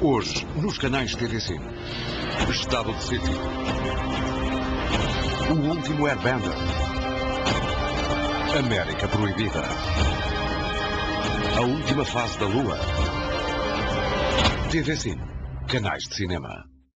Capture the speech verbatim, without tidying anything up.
Hoje, nos canais T V C. Estado de sítio. O último Airbender. América Proibida. A última fase da Lua. T V C. Canais de cinema.